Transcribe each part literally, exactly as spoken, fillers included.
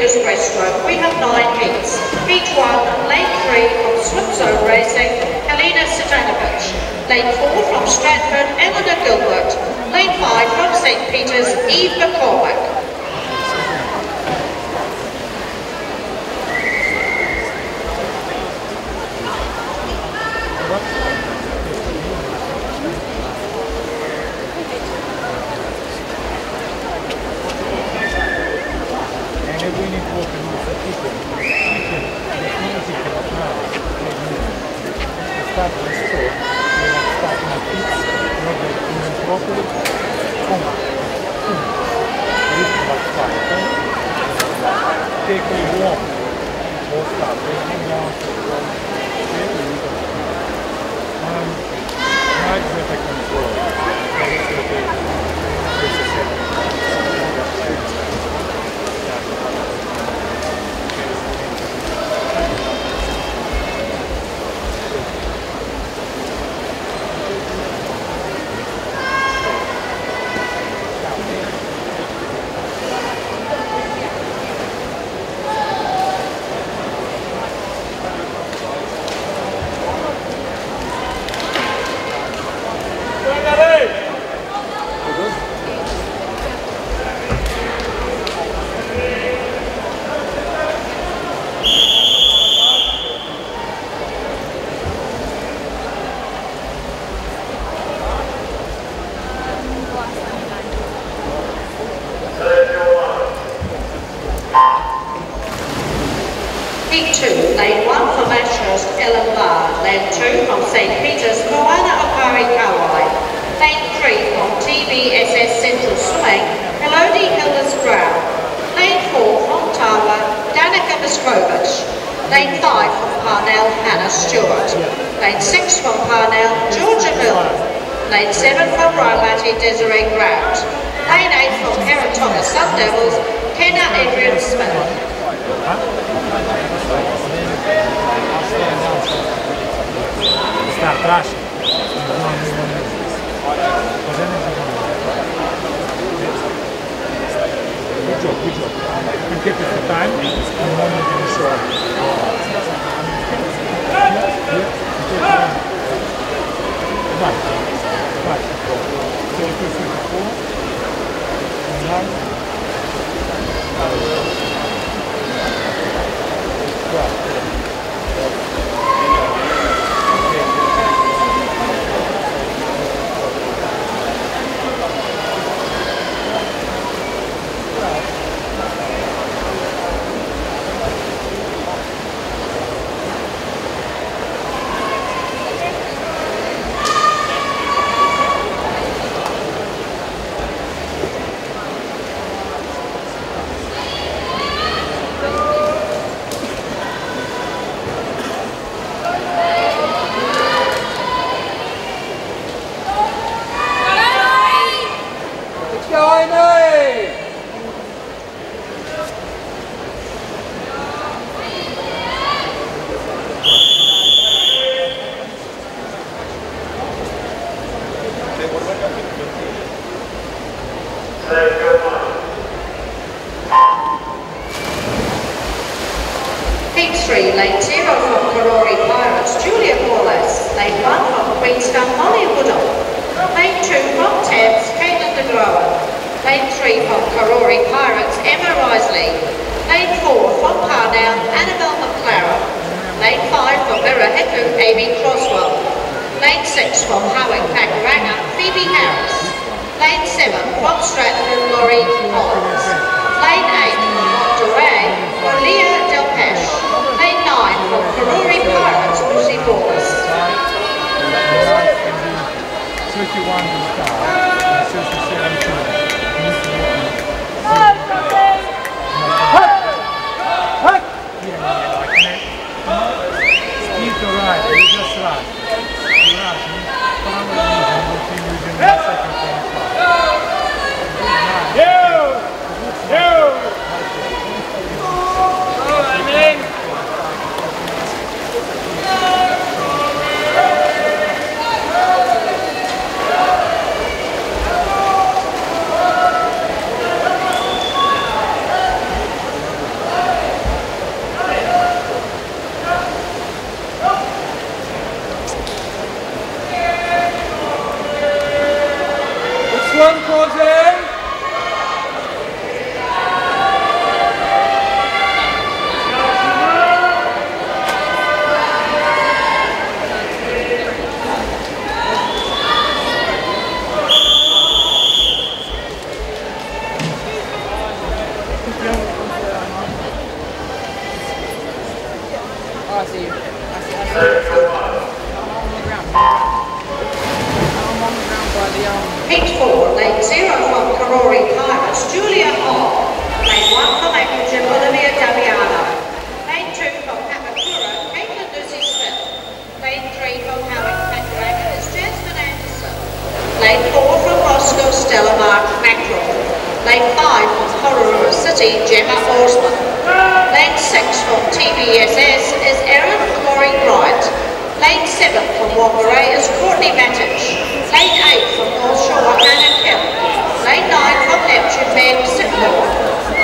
Juniors Breaststroke, we have nine heats. Heat one, lane three from Swim Zone Racing, Helena Sitanovich. Lane four from Stratford, Eleanor Gilbert. Lane five from Saint Peter's, Eve McCormack. Take a walk or start taking down to the road. Um, much better control. Heat two, lane one from Ashurst, Ellen Barr. Lane two from Saint Peter's, Moana Okari Kawai. Lane three from T V S S Central Swimming, Elodie Hilders Brown. Lane four from Tawa, Danica Mistrovich. Lane five from Parnell, Hannah Stewart. Lane six from Parnell, Georgia Milne. Lane seven from Railati, Desiree Grant. Lane eight from Caratonga Sun Devils, Kenna Adrian Smith. Start rushing. Good job, good job. You keep it for time and one you can show. Right. Right. So you can see the four. And now. Heat three, lane zero from Karori Pirates, Julia Paulus. Lane one from Queenstown, Molly Woodall. Lane two from Thames, Caitlin de Groen. Lane three from Karori Pirates, Emma Risley. Lane four from Parnell, Annabelle McLaren. Lane five from Mirahiku, Amy Croswell. Lane six from Howick Pakuranga, Phoebe Harris. Lane seven from Stratford, Laurie Collins. Lane eight from Monterey, Olia Delpeche. Lane nine from Karori Pirates, Lucy Borges. thirty-one to start, and thirty-seven to speed to ride, you just rush. You rush, probably using the second twenty-five. You! You! Oh, I see you. I see, I see, I see. I'm on the ground. I'm on the ground by the um. Heat four, lane zero from Karori Pirates, Julia Hall. Lane one from Aquatic, Olivia Daviano. Lane two from Papakura, Caitlin Lucy Smith. Lane three from Howard Padragon is Jasmine Anderson. Lane four from Roscoe Stella Mark Mackerel. Lane five from Honolulu City, Gemma Osman. Lane six from T V S S is Erin Laurie Bright. Lane seven from Whangarei is Courtney Mattich. Lane eight from North Shore, Hannah Kim. Lane nine from Neptune, Meg Sitmore.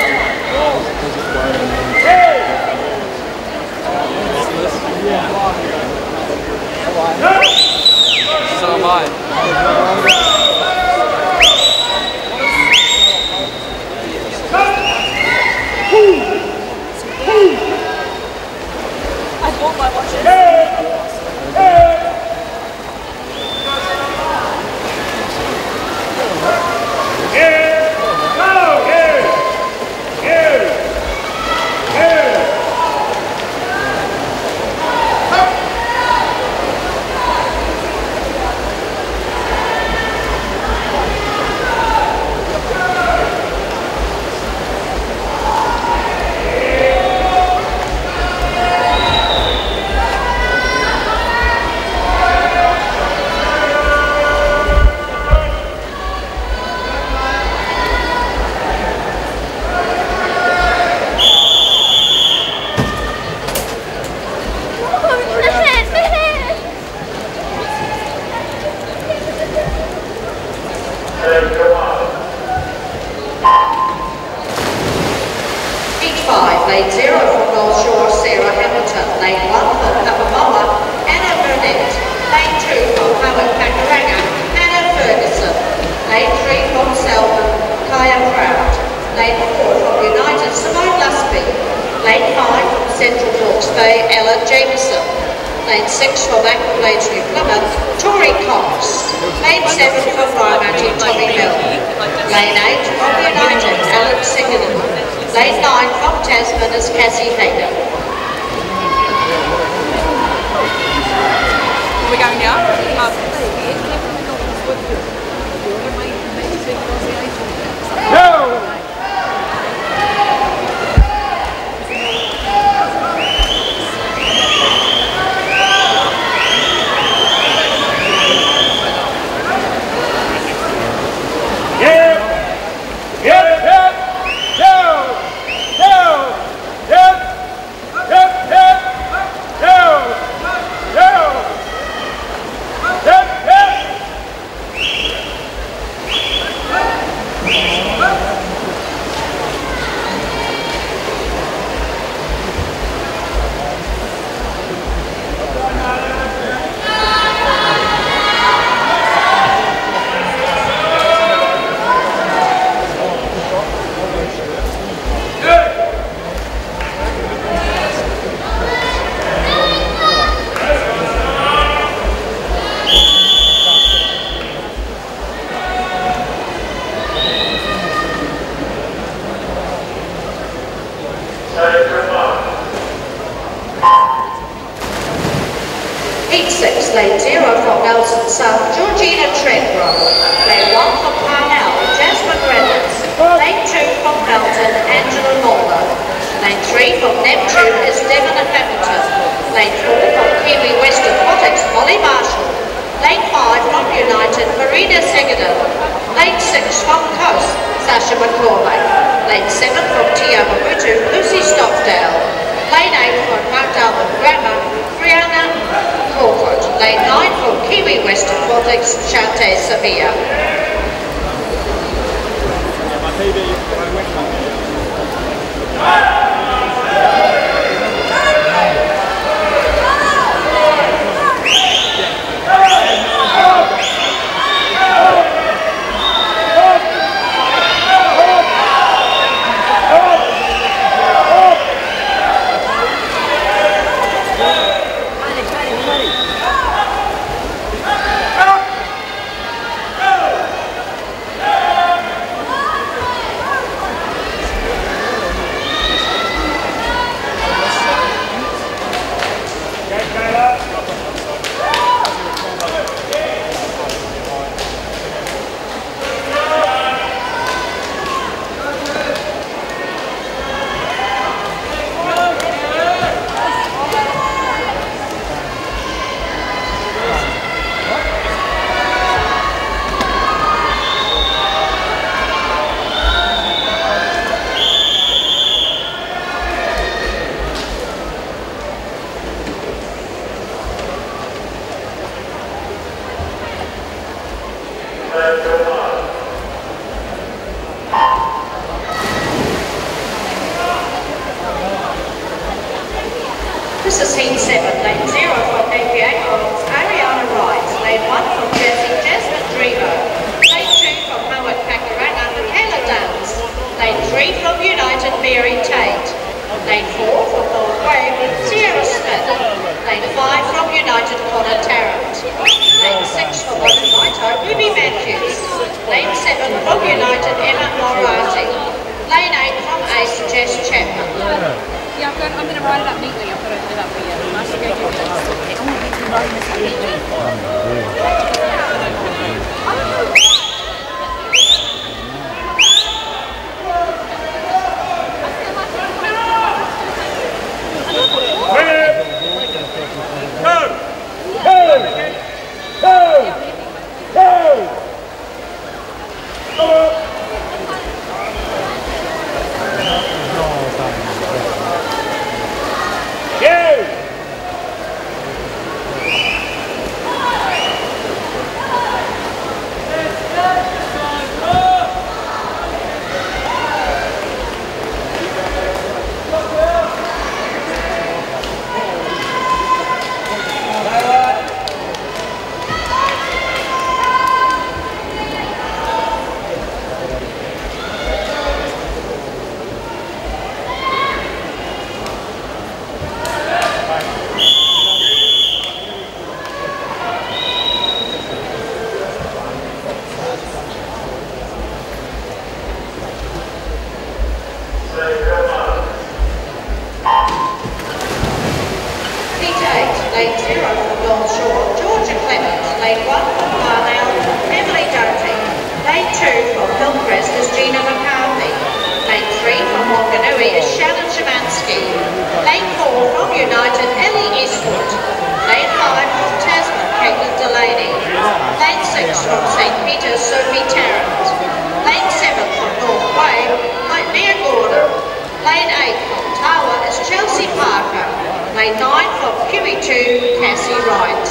So am I. I bought my watches. Lane zero from North Shore, Sarah Hamilton. Lane one from Papamoa, Anna Burnett. Lane two from Howard Pakaranga, Anna Ferguson. Lane three from Selwyn, Kaya Proud. Lane four from United, Simone Lusby. Lane five from Central Hawke's Bay, Ella Jameson. Lane six from Aquatic New Plymouth, Tori Cox. Lane seven from Raimati, Tommy Mill. Lane eight from United, Alan Singerton. Lane nine from Tasman is Cassie Hayden. Are we going now? No! Heat six, lane zero from Nelson South, Georgina Treadgrove. Lane one from Parnell, Jasmine Reynolds. Lane two from Melton, Angela Mulder. Lane three from Neptune is Devon Hamilton. Lane four from Kiwi West Aquatics, Molly Marshall. Lane five from United, Marina Segadon. Lane six from Coast, Sasha McCormick. Lane seven from Tiamabutu, Lucy Stockdale. Lane eight from Mount Albert Grammar, Brianna Crawford. Lane nine from Kiwi West Aquatics, Chante Sevilla. Go! seven, lane zero from eighty-eight Collins, Ariana Wright. Lane one from Jersey, Jasmine Dreamer. Lane two from Howard Pakaranga, Michaela Downs. Lane three from United, Mary Tate. Lane four from North Wave, Sierra Smith. Lane five from United, Connor Tarrant. Lane six from Modern Vito, Ruby Matthews. Lane seven from United, Emma Moriarty. Lane eight from Ace, Jess Chapman. Yeah, I'm going, I'm going to write it up neatly. I've got to do that for you. I should go do this. I want to be writing this up neatly. Lane zero from North Shore, Georgia Clement. Lane one from Parnell, Emily Doty. Lane two from Hillcrest is Gina McCarthy. Lane three from Wanganui is Shannon Szymanski. Lane four from United, Ellie Eastwood. Lane five from Tasman, Caitlin Delaney. Lane six from Saint Peter's, Sophie Tarrant. Lane seven from North Wave, Mia Gordon. Lane eight from Tawa is Chelsea Parker. Lane nine from Q E two, Cassie Wright.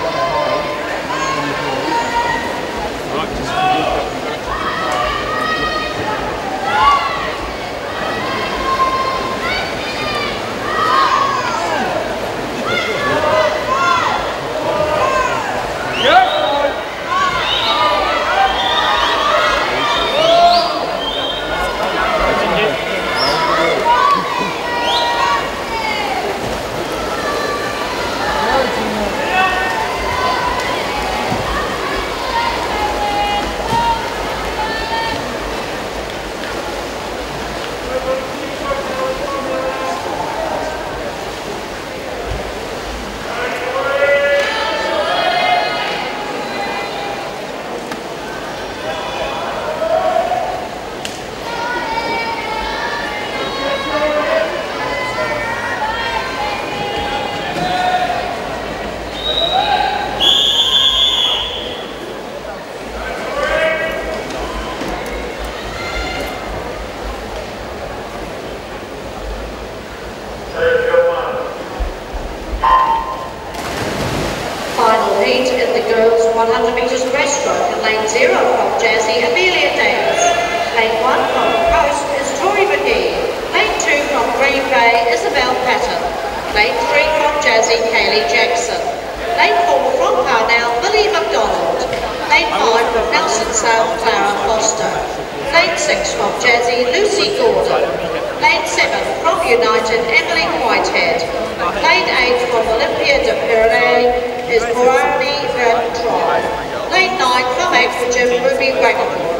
Final heat in the girls one hundred metres breaststroke in lane zero from Jazzy, Amelia Davis. Lane one from the coast is Tori McGee. Lane two from Green Bay, Isabel Patton. Lane three from Jazzy, Kaylee Jackson. Lane four from Parnell, Billy McDonald. Lane five from Nelson South, Clara Foster. Lane six from Jazzy, Lucy Gordon. Lane seven from United, Emily Whitehead. Lane eight from Olympia de Pyrenees is Morani Van Troy. Lane nine from Aquatic, Ruby Wagonwood.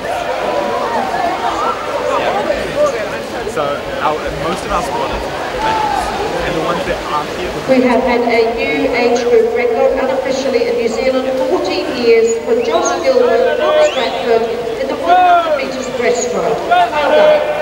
So our, most of our squad is males, and the ones that aren't here. We have had a new age group record unofficially in New Zealand fourteen years with Josh Gilbert from Stratford in the one hundred metres breaststroke. Well done.